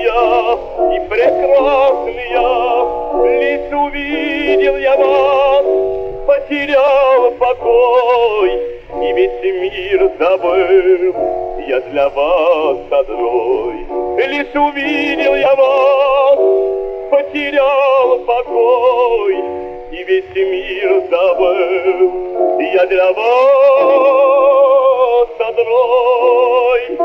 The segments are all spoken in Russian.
и прекрасные, лишь увидел я вас, потерял покой, и весь мир забыл, я для вас одной. Лишь увидел я вас, потерял покой, и весь мир забыл, я для вас одной.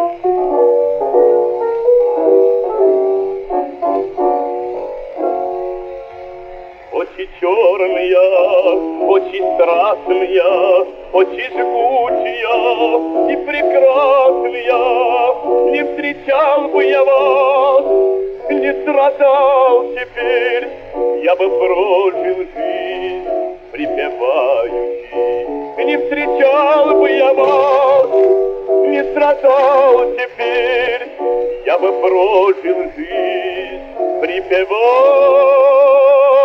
Очи черные, очи страстные, очи жгучие и прекрасные. Не встречал бы я вас, не страдал теперь, я бы прожил жизнь припевающий. Не встречал бы я вас, не страдал теперь, я бы прожил жизнь припевающий.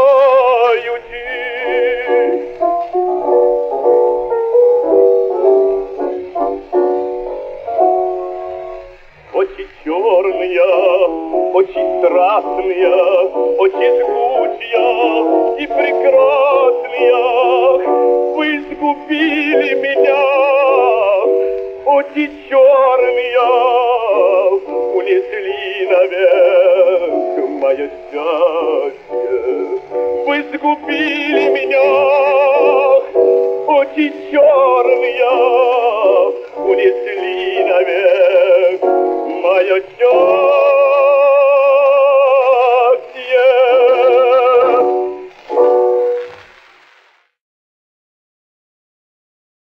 Очи черные, очи страстные, очи жгучие и прекрасные, вы сгубили меня. Очи черные унесли навек мое счастье. Вы сгубили меня. Очи черные унесли навек